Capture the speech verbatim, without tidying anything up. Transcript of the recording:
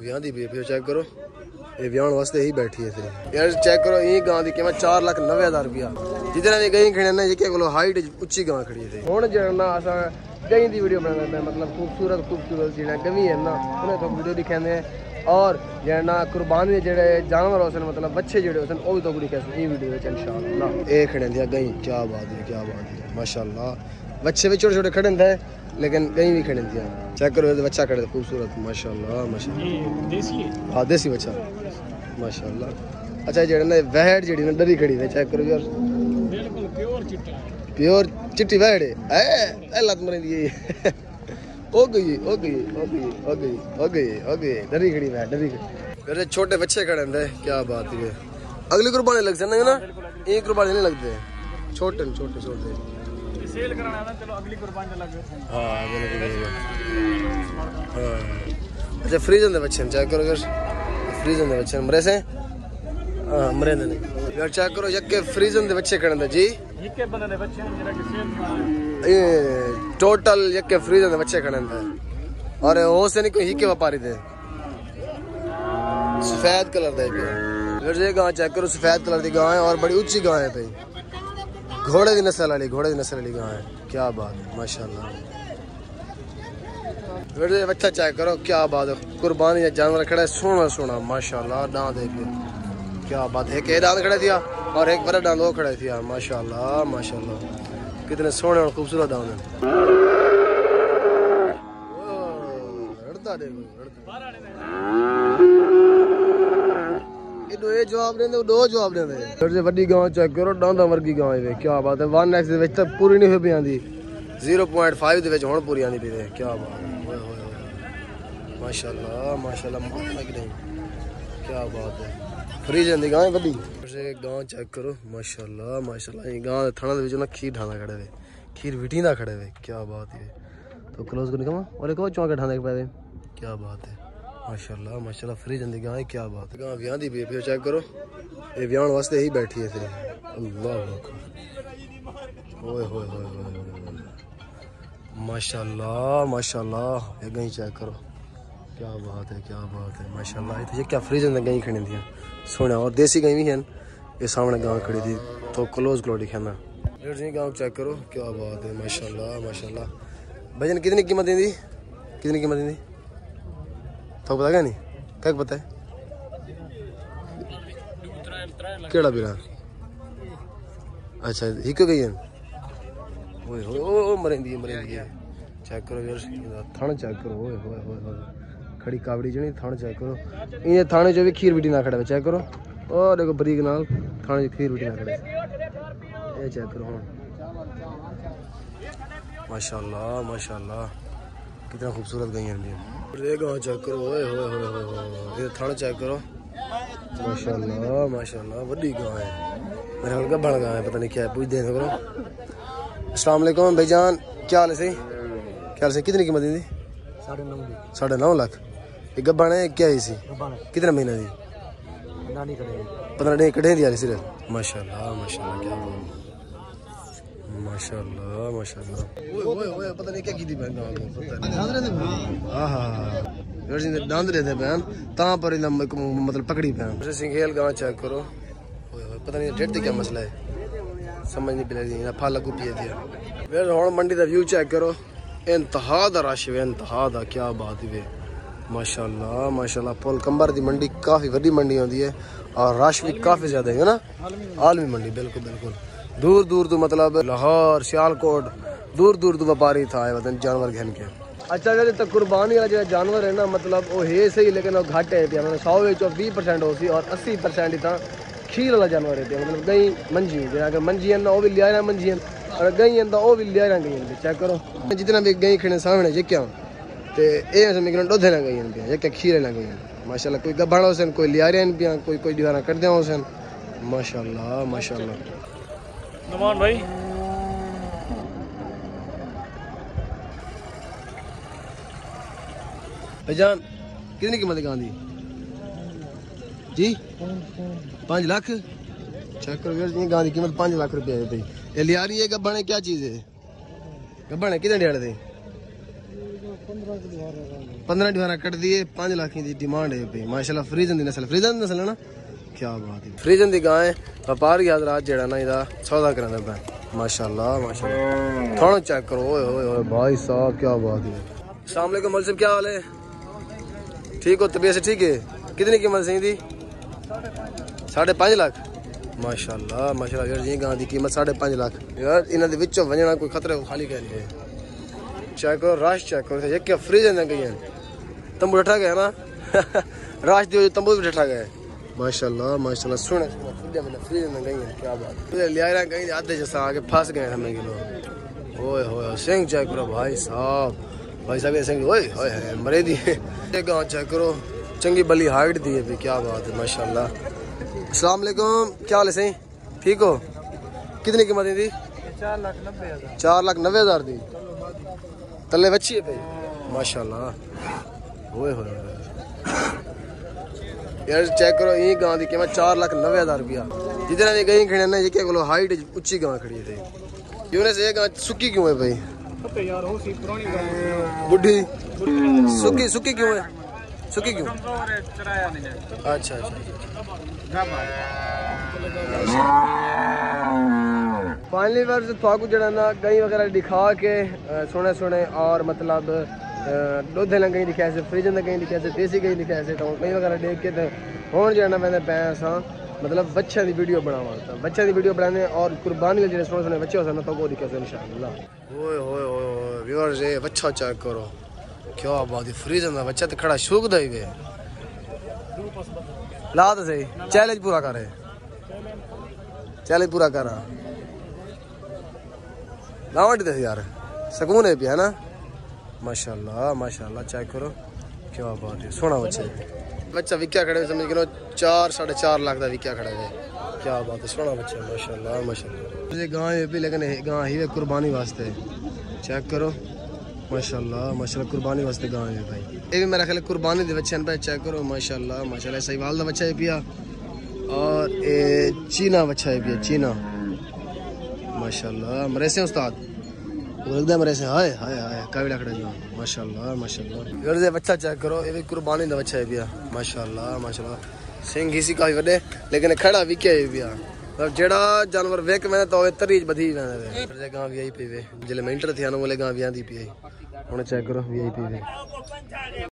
ब्याह दी baby check करो, ये ब्याह वास्ते ही बैठी है यार। चेक करो ये गां की कीमत चार लाख नब्बे हजार रुपया। जितना भी गई खड़े ना जेके को हाइट उच्ची गां खड़ी है। हुण जणना असा गई दी वीडियो बनाने पे मतलब खूबसूरत खूबसूरत जेड़ा गवी है ना उन्हें तो वीडियो दिखाने और जणना कुर्बानी जेड़े जानवर होसन मतलब बच्चे जेड़े होसन ओ भी तो दिखासन ई वीडियो में इंशाअल्लाह। ए खड़े दिया गई, क्या बात है क्या बात है माशाल्लाह। बच्चे भी छोटे छोटे खड़े थे लेकिन गई भी खड़े दिया। चेक करो बच्चा खड़े खूबसूरत माशाल्लाह माशाल्लाह। देसी हां देसी बच्चा माशाल्लाह। अच्छा जेड़ा ना वहड़ जेड़ी ना डरी खड़ी है चेक करो यार, बिल्कुल प्योर चिट्टा प्योर चिट्टी वहड़ है। ए लत मरे दी हो गई हो गई हो गई हो गई हो गई हो गई डरी खड़ी है डरी खड़ी। मेरे छोटे बच्चे खड़े थे, क्या बात है। अगली कुर्बानी लग सकते ना, एक कुर्बानी नहीं लगते छोटे छोटे छोटे सेल कराना है चलो अगली कुर्बानी लग गए। हां बिल्कुल हां। अच्छा फ्रीजन दे बच्चे चेक करो यार, फ्रीजन दे बच्चे मरे से हां मरे ने यार। चेक करो यके फ्रीजन दे बच्चे खड़े थे जी, यके बंदे दे बच्चे जरा के सेल कराना ये टोटल यके फ्रीजन दे बच्चे खड़े थे और हो से नहीं कोई हिके व्यापारी थे। सफेद कलर दे यार ये गां चेक करो, सफेद कलर दी गां है और बड़ी ऊंची गां है भाई। घोड़े की नस्ल वाली घोड़े की नस्ल वाली गां है, क्या बात है माशाल्लाह। बच्चा चेक करो, क्या बात है। कुर्बानी या जानवर खड़ा है सोना सोना माशाल्लाह। दांत देखिए क्या बात है, एक दांत खड़ा दिया और एक बड़ा दांत वो खड़ा दिया माशाल्लाह माशाल्लाह। कितने सोने और खूबसूरत दांत है। ये जवाब देंदे दो जवाब देंदे फिर से बड़ी गांव चेक करो, डांदा वर्गी गांव है, क्या बात है। वन एक्स दे विच तक पूरी नहीं हो पई आंदी, ज़ीरो पॉइंट फाइव दे विच हुण पूरी आंदी पई है, क्या बात है। ओए होए माशाल्लाह माशाल्लाह लग नहीं, क्या बात है। फ्रीजन दी गांव है बड़ी। फिर से गांव चेक करो माशाल्लाह माशाल्लाह। ये गांव थाना दे विच ना खीर ढांदा खड़े वे, खीर विटींदा खड़े वे, क्या बात है। तो क्लोज कर निकमा और एक और चौंके ढांदे पे, क्या बात है माशाल्लाह माशाल्लाह। फ्रीजन दी गां है, क्या बात है। गां ब्याह दी बेबी चेक करो, ये ब्याह वास्ते ही बैठी है सिर्फ। अल्लाह ओए होए होए माशाल्लाह माशाल्लाह। ये गां चेक करो, क्या बात है क्या बात है माशाल्लाह। ये क्या फ्रीजन दी गां खड़ी थी सोना और देसी गां भी हैं। ये सामने गां खड़ी थी तो क्लोज क्लोज दिखाना। ये गां चेक करो, क्या बात है माशाल्लाह माशाल्लाह। भजन कितनी कीमत दी, कितनी कीमत दी तो पता क्या नहीं, क्या पता है केड़ा बिरा। अच्छा हिक गई है ओए होए ओ मरेंदी मरेंदी चेक करो यार। थाने चेक करो ओए होए होए खड़ी कावड़ी जणी थाने चेक करो। ये थाने जो भी खीर बिटी ना खड़ा है चेक करो, और देखो बरीक नाल थाने खीर बिटी ना खड़ा है, ये चेक करो हां माशाल्लाह माशाल्लाह। कितना खूबसूरत गई है ये गांव चेक करो ओए होए होए होए। ये थाना चेक करो माशाल्लाह माशाल्लाह, बड़ी गांव है। मेरे हाल का बड़ा गांव है, पता नहीं क्या है, पूछ देने करो। अस्सलाम वालेकुम भाईजान, क्या हाल है सही, क्या हाल है। कितनी कीमत दी? साढ़े नौ साढ़े नौ लाख। ये गब्बा ने क्या है इसी कितने महीने दी? पंद्रह डे कटे दिया सिर्फ। माशाल्लाह माशाल्लाह, क्या माशाल्लाह माशाल्लाह। ओए ओए ओए पता नहीं क्या की थी बहन गांव में, पता नहीं। हां हां यार जी दांत रहते बहन ता पर मतलब पकड़ी बहन। जैसे सिंघेल गांव चेक करो, ओए ओए पता नहीं डेट क्या मसला है, समझ नहीं पा रही। फाला को पिए दिया फिर हुन मंडी दा व्यू चेक करो, इंतहा दा रश है इंतहा दा, क्या बात है माशाल्लाह माशाल्लाह। पुल कंबर दी मंडी काफी बड़ी मंडी होती है और रश भी काफी ज्यादा है ना, आलमी मंडी बिल्कुल बिल्कुल। दूर दूर तो मतलब लाहौर सियालकोट दूर दूर तो व्यापारी था जानवर घेन के। अच्छा जैसे तो कुर्बानी वाला जो जानवर है ना मतलब वो है सही लेकिन वो घट है पिया, मतलब सौ विचों बीस परसेंट हो सी और अस्सी परसेंट ही था खीर वाला जानवर है पिया। मतलब गई मंजी अगर मंजी है ना वो भी लिया मंजी है और गई है तो वो भी लिया गई। चेक करो जितना भी गई खड़े सामने जे क्या तो ये डोधे ना गई पिया जे क्या खीर ना गई माशाल्लाह। कोई गब्बाड़ा होसन कोई लिया रहे पिया, कोई कोई दीवाना कर दिया होसन माशाल्लाह माशाल्लाह। नुमान भाई भाईजान कितनी कीमत गां दी जी? पाँच लाख। चेक करो यार गां की कीमत पाँच लाख रुपया है भाई। ये लिया रही है गब्बा ने क्या चीज है, गब्बा ने कितने डेढ़ थे पंद्रह दीवार कट दिए पांच लाख की डिमांड है भाई माशाल्लाह। फ्रीजन दी नस्ल फ्रीजन दी नस्ल है ना, क्या बात है। फ्रीजन दी गाय व्यापारी हजरात जेड़ा ना इदा सौदा करंदा पे माशाल्लाह माशाल्लाह। थोड़ा चेक करो, ओए ओए ओए भाई साहब क्या बात है। अस्सलाम वालेकुम मौलवी साहब, क्या हाल है? ठीक हो, तबीयत से ठीक है? कितनी कीमत सही थी? साढ़े पाँच लाख माशाल्लाह माशाल्लाह। यार ये गां दी कीमत साढ़े पाँच लाख। यार इन्हां दे विचों वंजना कोई खतरे खाली कह नहीं है। चेक करो राश चेक करो, ये क्या फ्रीज है गई है। तंबू डठा गया ना राश दी तंबू भी डठा गया माशाल्लाह माशाल्लाह। सुने फ्रीज में गई है, क्या बात है। लिया गई आधे जैसा आगे फंस गए हमें किलो। ओए होए सिंह चेक करो भाई साहब, भाई साहब ये सिंह ओए ओए मरे दी। ये गांव चेक करो, चंगी बली हाइट दी है भी, क्या बात है माशाल्लाह। अस्सलाम वालेकुम, क्या हाल है सही? ठीक हो? कितनी कीमत थी? चार लाख नब्बे हजार चार लाख नब्बे हजार दी तले बच्ची है भाई माशाल्लाह। ओए होए यार चेक करो, ये गांव की कीमत चार लाख नब्बे हजार रुपया। जितना भी गई खड़े ना, ये क्या बोलो हाइट ऊंची गांव खड़ी है। यूं से ये गांव सुक्की क्यों है भाई? यार हो सी पुरानी गांव बुढ़ी सुक्की सुक्की क्यों है? सुक्की क्यों? अच्छा अच्छा। फाइनली वर्ष थाकू जड़ा ना गई वगैरह दिखा के सोने सोने और मतलब दुध गई दिखाया से, फ्रिज में गई दिखाया से, देसी गई दिखाया से, तो गई वगैरह देख के तो हूँ जाना मैंने पैसा मतलब बच्चा की वीडियो बनावा बच्चा की वीडियो बनाने और कुर्बानी के जो सोने सोने बच्चे होते तो वो दिखा इंशाअल्लाह। ओए होए होए व्यूअर्स ये बच्चा चेक करो, क्या बात है। फ्रिज में बच्चा तो खड़ा शुक दे वे ला तो सही, चैलेंज पूरा करे, चैलेंज पूरा करा लावट दे यार, सुकून है भी है ना माशाल्लाह माशाल्लाह। चेक करो क्या बात है, सोना बच्चा बच्चा विक्या खड़े समझ करो चार साढ़े चार लाख का विक्या खड़ा है, क्या बात है। सोना बच्चा माशाल्लाह माशाल्लाह। ये गाय है भी लेकिन गाय ही है कुर्बानी वास्ते, चेक करो माशाल्लाह माशाल्लाह। कुर्बानी वास्ते गाय है भाई। ये भी मेरा ख्याल कुर्बानी दे बच्चे पे, चेक करो माशाल्लाह माशाल्लाह। सहीवाल का बच्चा है पिया और ये चीना बच्चा है पिया, चीना माशाल्लाह। मरे से उस्ताद एकदम मरे से, हाय हाय हाय काविड़ा खड़ा जो माशाल्लाह माशाल्लाह। यार ये बच्चा चेक करो, ये भी कुर्बानी का बच्चा है पिया माशाल्लाह माशाल्लाह। सिंह इसी काफी बड़े लेकिन खड़ा विके है पिया, मतलब जेड़ा जानवर वेक मैंने तो तरीज बधी मैंने गांव वी आई पी वे जिले में इंटर थे बोले गांव वी आंदी पी हुन चेक करो वी आई पी वे।